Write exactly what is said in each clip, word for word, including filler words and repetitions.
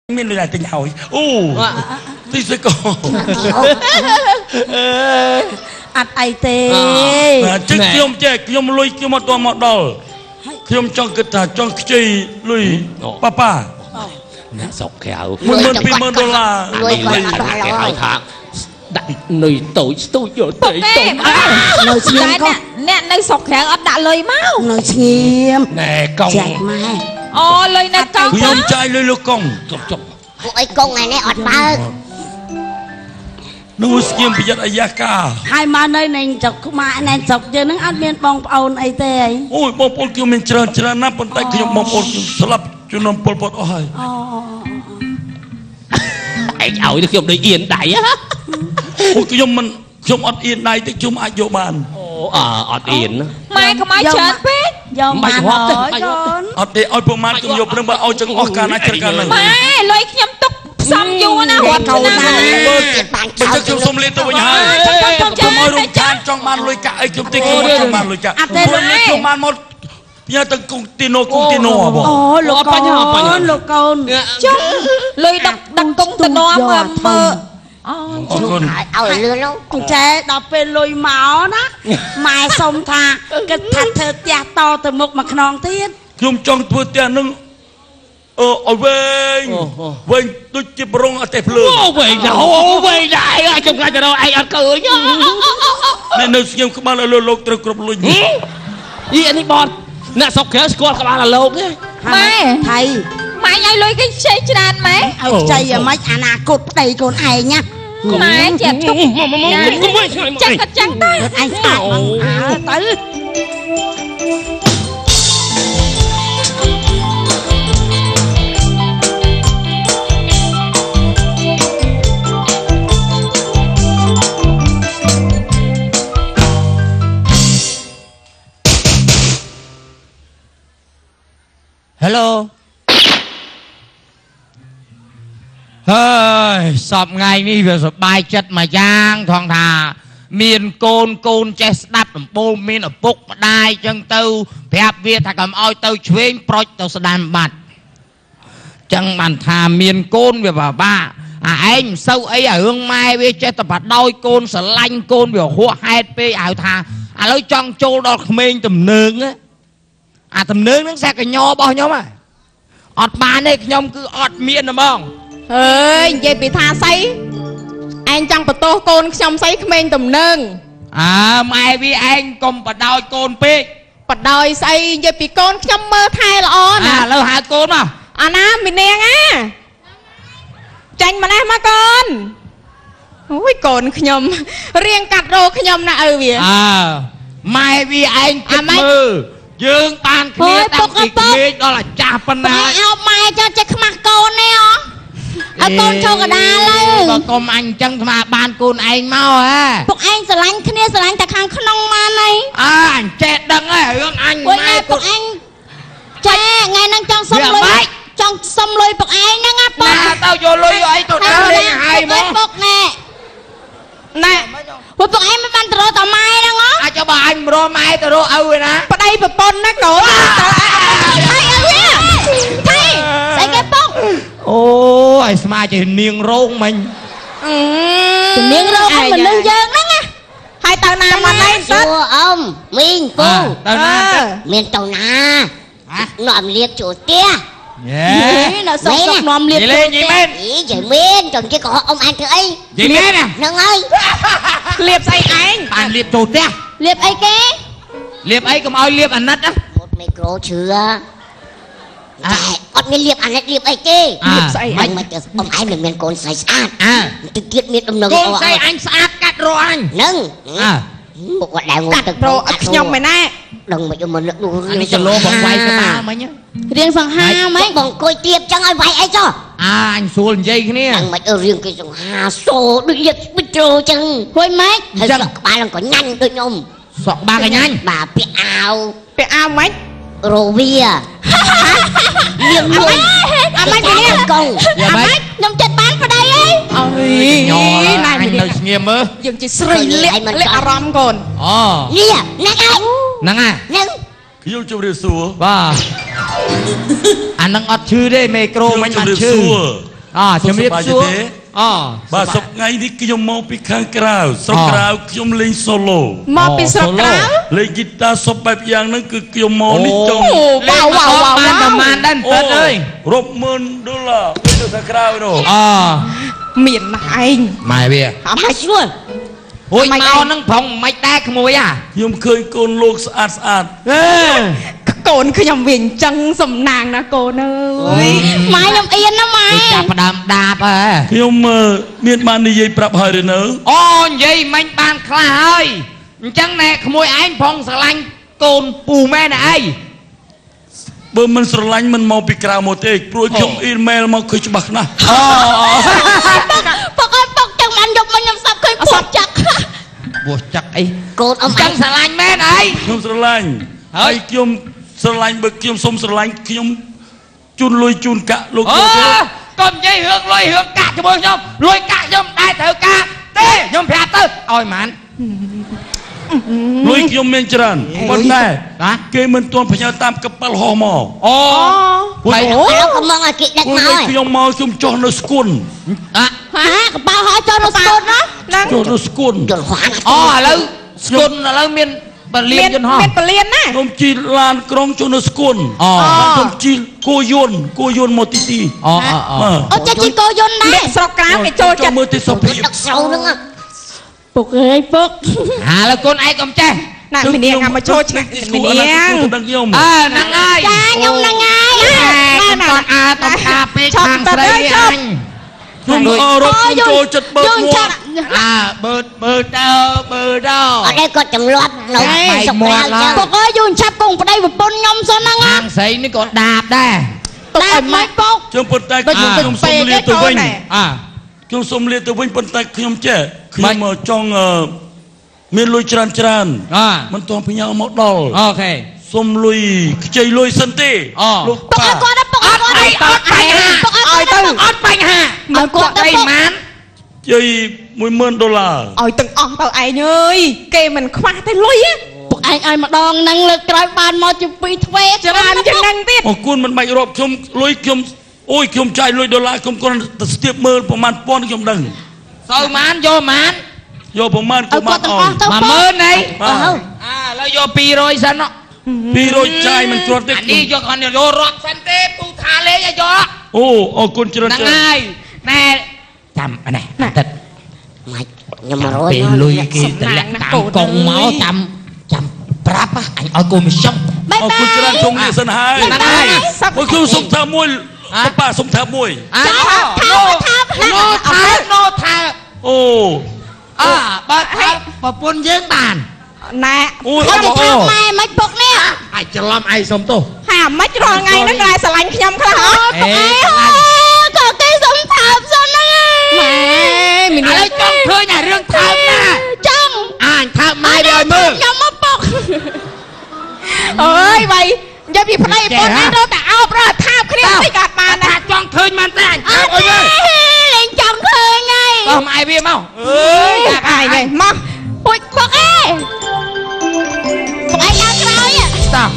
miền này là tình hỏi ô thì sẽ có ăn ai tê chứ kiêm chơi kiêm lui kiêm mộtตัวmột đầu kiêm trong cái thà trong chơi lui papa nè sọc kẹo một mươi pi một đô la lui kẹo thang đặt nơi tối tôi giờ tới tôi nơi xiêm con nè nơi sọc kẹo ấp đã lời máu nơi xiêm nè công ô lời nè công kiêm chơi lui lui công cô ấy công này này ọt ba nó kiêm bây giờ ai cả hai má nơi này chọc má này chọc giờ nó ăn miên bong ôn ai tê ôi bong ôn kiêm mình chơi chơi nắp bên tay kiêm bong ôn sập cho nó bong bong ôi anh ảo thì kiêm đây yên đại á ôi kiêm mình kiêm ọt yên này thì chúng ai vô bàn ờ ọt yên mai không ai chơi biết vô mà hỏi con ọt đi ôi bông mai cũng vô bên bên ôi chẳng ôi cả na chẳng cả này mai lời nhắm tóc xong vô na hoạt cầu này bây giờ kiêm xông lên tôi bây giờ kiêm ôi rung chan trong màn lôi cả ấy kiêm tinh trong màn lôi cả kiêm màn một nhà từng cung tino cung tino à bộ ô lục con lục con lời đọc đọc cung tino mà mơ เอาเรือแล้วแช่ดอกเป็นลอยหมานะมาสมทาก็ทัดเธอแจโตแต่มุกมาขนองเทียนខ្ញុំចង់ធ្វើផ្ទះនឹងអឺឲ្យវែងវែងដូចជាប្រងអត់ទេភ្លើងអូវែងដល់អូវែងដែរអាចខ្ញុំកាច់ទៅឯងអត់ឃើញនេះនៅស្ងៀមក្បាលឲ្យលោកលោកត្រូវគ្រប់លុញយីនេះបតអ្នកស្រុកក្រៅស្គាល់ក្បាលឲ្យលោកទេម៉ែថៃម៉ែឲ្យលុយគេខ្ចីច្រើនម៉ែឲ្យខ្ចីឲ្យមិនអនាគតប្តីកូនឯងណាម៉ែចេះទុកចាក់ចាក់ទៅអញស្អាតមកទៅ Hello ហើយសពថ្ងៃនេះវាសប្បាយចិត្តមួយយ៉ាងថងថាមានកូនកូនចេះស្ដាប់ដំបូលមានឪពុកម្ដាយចឹងទៅប្រាប់វាថាកុំឲ្យទៅឆ្វេងប្រុចទៅស្ដាំបាត់ចឹងបានថាមានកូនវាពិបាកអាឯងមិនសូវអីអារឿងម៉ែវាចេះតែបដោយកូនស្រឡាញ់កូនវាហួសហេតុពេកឲ្យថាឥឡូវចង់ចូលដល់ក្មេងទំនើងអាទំនើងហ្នឹងសាកញ្ញរបស់ខ្ញុំហ៎អត់បានទេខ្ញុំគឺអត់មានហ្មងអើយនិយាយពីថាស្អីឯងចង់បន្ទោសកូនខ្ញុំស្អីក្មេងទំនើងអើម៉ែវាឯងកុំបដោយកូនពេកបដោយស្អីនិយាយពីកូនខ្ញុំមើលថែល្អណាឥឡូវហៅកូនមកអាណាមីនាងអាចាញ់ម្លេះមកកូនអូយកូនខ្ញុំរៀងកាត់រោខ្ញុំណាឪវាអើម៉ែវាឯងគិតមើលយើងបានគ្នាតាំងពីក្មេងដល់អាចាស់ប៉ុណ្ណាឲ្យម៉ែចុះចេះខ្មាស់កូននេះហ៎ឲ្យកូនចូលកដាលទៅបើកុំអញអញ្ចឹងស្មាបានកូនឯងមកហ៎ពុកឯងស្រឡាញ់គ្នាស្រឡាញ់តែខាងក្នុងបានហីអើអញចេះដឹងហើយរឿងអញម៉ែពុកឯងចេះថ្ងៃហ្នឹងចង់សុំលុយចង់សុំលុយពុកឯងហ្នឹងណាពុកណាទៅយកលុយអីទៅដើរលេងហើយមកពុកណែណែពុកឯងមិនបានទៅរកតាម៉ែហ្នឹងហ៎អាចបើអញមករកម៉ែទៅរកឪឯណាប្តីប្រពន្ធណាកូនហើយឪវាថៃស្អីគេពុកអូយស្មាជានាងរោងមិញនាងរោងមិននឹងយើងហ្នឹងណាហើយទៅណាមកនេះសួរអ៊ំមីងពូទៅណាមានទៅណានាំលៀបចូលផ្ទះយេនៅសុកសុកនាំលៀបលេងយីមែនយីយីមែនចង់ជិះក៏អ៊ំអញធ្វើអីយីមែនហ្នឹងហើយលៀបស្អីឯងបានលៀបចូលផ្ទះលៀបអីគេលៀបអីកុំឲ្យលៀបអាណិតណាមុតមីក្រូឈឺតែអត់មានលៀបអាណិតលៀបអីគេលៀបស្អីអញមកទៅអ៊ំឯងមិនមានកូនស្រីស្អាតអើទៅទៀតមានដំណឹងកូនស្រីអញស្អាតកាត់រកអញហ្នឹងអើពុកគាត់ដែរងទៅរកអត់ខ្ញុំមែនណាដឹងមិនយកមកនឹកនោះអានេះចលោបងវាយក្បាលមិញរៀងសង្ហាហ្មងបងអង្គុយទៀតចឹងឲ្យវាយអីចុះអើអញស្រួលនិយាយគ្នាដឹងមិនអឺរៀងគេសង្ហាសូដូចលៀបប៊ីត្រូចឹងហួយម៉េចហើយសក់ក្បាលក៏ញ៉ាញ់ដូចខ្ញុំសក់ក្បាលក៏ញ៉ាញ់បាទពាក់អាវពាក់អាវម៉េចរវីលៀងលុយអាម៉េចនេះកងអាម៉េចខ្ញុំចិត្តបានប្តីអីអើយញ៉ណែនៅស្ងៀមមើលយើងជាស្រីលាក់លាក់អារម្មណ៍កូនអូនេះហ្នឹងហើយហ្នឹងហើយហ្នឹងខ្ញុំជម្រាបសួរបាទអានឹងអត់ឈឺទេមេក្រូមិនបានឈឺอ๋อជំរាបសួរอ๋อបាទសុកថ្ងៃនេះខ្ញុំមកពីខាងក្រៅស្រុកក្រៅខ្ញុំលេងសូឡូមកពីស្រុកក្រៅលេងហ្គីតាសពបែបយ៉ាងហ្នឹងគឺខ្ញុំមកនេះចង់អូវ៉ាវវ៉ាវវ៉ាវបានប្រហែលដែរពិតអើយរាប់ម៉ឺនដុល្លារទៅខាងក្រៅនោះអូមានណាស់ឯងម៉ែវាអត់ស្រួលអូយមកហ្នឹងប្រងមិនដែរក្មួយអាខ្ញុំឃើញកូនលោកស្អាតស្អាតអេកូនខ្ញុំវិញអញ្ចឹងសំណាងណាកូនអើយម៉ែខ្ញុំអៀនណាម៉ែចាប់ផ្ដើមដាបហ៎ខ្ញុំមានបាននិយាយប្រាប់ហើយឬនៅអូនិយាយមិញបានខ្លះហើយអញ្ចឹងណែក្មួយឯងផងស្រឡាញ់កូនពូម៉ែណែអីបើមិនស្រឡាញ់មិនមកពីក្រៅមកទេព្រោះខ្ញុំអ៊ីមែលមកឃើញច្បាស់ណាស់អូពុកអើយពុកចឹងបានយកមកខ្ញុំសាប់ឃើញពោះចាក់ពោះចាក់អីកូនអ៊ំចឹងស្រឡាញ់មែនអីខ្ញុំស្រឡាញ់ហើយខ្ញុំស្រឡាញ់បើខ្ញុំសុំស្រឡាញ់ខ្ញុំជូនលុយជូនកាក់លោកអូកុំនិយាយរឿងលុយរឿងកាក់ជាមួយខ្ញុំលុយកាក់ខ្ញុំដែរត្រូវការទេខ្ញុំប្រាប់ទៅឲ្យម៉ានលុយខ្ញុំមានច្រើនប៉ុន្តែគេមិនទាន់ផ្ញើតាមកប៉ាល់ហោះមកអូបែរកំងឲ្យគេដឹកមកខ្ញុំមកខ្ញុំចុះនៅស្គុនហាកប៉ាល់ហោះចុះនៅស្គុនណាចុះនៅស្គុនអូឥឡូវស្គុនឥឡូវមានបលៀនយន្តហោះមានបលៀនណាខ្ញុំជិះឡានក្រុងចុះនៅស្គុនអូខ្ញុំជិះគោយន្តគោយន្តមកទីទីអូអូអូចេះជិះគោយន្តដែរស្រុកក្រៅគេចូលចិត្តមើលទីសុភាពដឹកស្រូវហ្នឹងពុកអើយពុកហាឡូវកូនឯងកុំចេះណាមីនាងអាមកចូលឆ្ងាញ់មីនាងដឹងខ្ញុំអើហ្នឹងហើយចាខ្ញុំហ្នឹងហើយណាអត់អាតំការពេកខាងស្រីអញខ្ញុំអររត់ខ្ញុំចូលចិត្តបើកមាត់អើបើបើទៅបើទៅអត់ទេគាត់ចំលាប់នៅសុកក្រៅចឹងពុកអើយយូរឆាប់កងប្តីប្រពន្ធខ្ញុំសិនហ្នឹងខាងស្រីនេះក៏ដាបដែរដាបមិនពុកជើងប៉ុន្តែខ្ញុំសុំលាទៅវិញអើខ្ញុំសុំលាទៅវិញប៉ុន្តែខ្ញុំចេះខ្ញុំចង់មានលុយច្រើនច្រើនមិនទាន់ផ្ញើមកដល់អូខេសុំលុយខ្ចីលុយសិនទេលោកប៉ាគាត់ពុកអត់អត់អត់បញ្ហាឲ្យទៅអត់បញ្ហាមកគាត់អីម៉ានជ័យមួយម៉ឺនដុល្លារឲ្យទាំងអស់ទៅឯងអើយគេមិនខ្វះទេលុយពុកឯងឲ្យម្ដងហ្នឹងលើកក្រោយបានមកជាពីរទ្វេច្រើនជាងហ្នឹងទៀតអរគុណមិនបាច់រាប់ខ្ញុំលុយខ្ញុំអូយខ្ញុំចាយលុយដុល្លារខ្ញុំគ្រាន់តែស្ទាបមើលប្រហែលពាន់ខ្ញុំដឹងសូវម៉ានយកម៉ានយកប្រហែលខ្ញុំបានអស់មួយម៉ឺនអីអាឥឡូវយកពីររយសិនពីររយចាយមិនគ្រាន់ទេនេះយកគាត់យករាប់សិនទេពូថាលេងឲ្យយកអូអរគុណច្រើនហ្នឹងហើយណែចាំណែទឹកម៉េចខ្ញុំរយពេលលុយគេតម្លាក់តាមកងមកចាំចាំប្រាប់អញឲ្យកូនមកសុំអរគុណច្រើនជុំនេះសិនហើយហ្នឹងហើយអូគឺសុំថាមួយប៉ាសុំថាមួយចាថាថាណូថាណូថាអូអើបើថាប្រពន្ធយើងបានណែអូអូម៉ែមិនពុកនេះអាចច្រឡំឯងសុំទោសហើយអាម៉េចរាល់ថ្ងៃហ្នឹងតែស្រឡាញ់ខ្ញុំខ្លះអត់ពុកឯងក៏គេសុំថាបសិនហ្នឹងម៉ែមីនេះចង់ឃើញតែរឿងថើបណាចង់អញថើបម៉ែវាឲ្យមើលខ្ញុំមកពុកអើយវ៉ៃនិយាយពីប្តីប្រពន្ធឯងរត់តែអោបរត់ថាបគ្នាតិចក៏បានដែរចង់ឃើញមែនទេអញថើបអើយលេងចង់ឃើញហើយក៏ម៉ែវាមកអើយតែឯងហ្នឹងមកពុកពុកអេពុកឯងដល់ក្រោយស្តាប់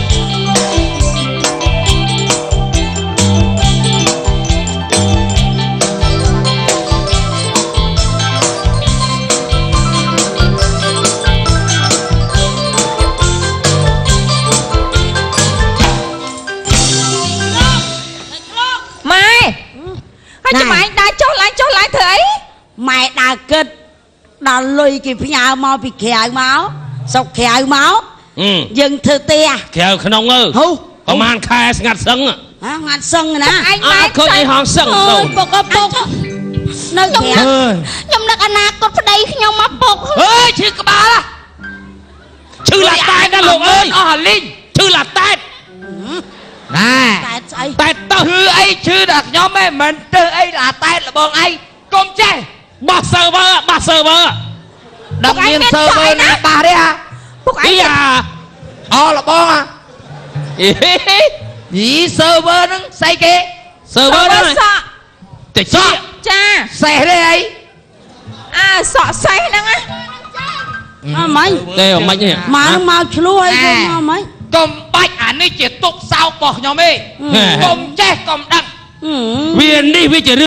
ហើយចាំឯងដើរចុះឡើងចុះឡើងធ្វើអីម៉ែដើរគិតដល់លុយគេផ្ញើមកពីក្រៅមកសុកក្រៅមកយើងធ្វើទេក្រៅក្នុងអើហូប្រហែលខែស្ងាត់សឹងហ៎ស្ងាត់សឹងណាឯងម៉ែឃើញអីហងសឹងទៅពុកពុកនៅក្រៅខ្ញុំនឹកអនាគតប្តីខ្ញុំមកពុកអើយឈឺក្បាលឈឺឡាតែណាលោកអើយអស់លីងឈឺឡាតែណែតែស្អីតែទៅអីឈឺដល់ខ្ញុំឯងមិនទៅអីឡាតែលបងឯងកុំចេះបោះ server បោះ server ដល់មាន server ណាបោះទេហ่าពុកឯងអោលបងអីយី server ហ្នឹងស្អីគេ server ហ្នឹងតិចសក់ចាសេះទេអីអើសក់សេះហ្នឹងណាអើម៉េចទេមិនទេមកមកឆ្លោះអីទៅមកម៉េចកុំបាច់អានេះជាទុកសោករបស់ខ្ញុំទេកុំចេះកុំដឹងវានេះវាជា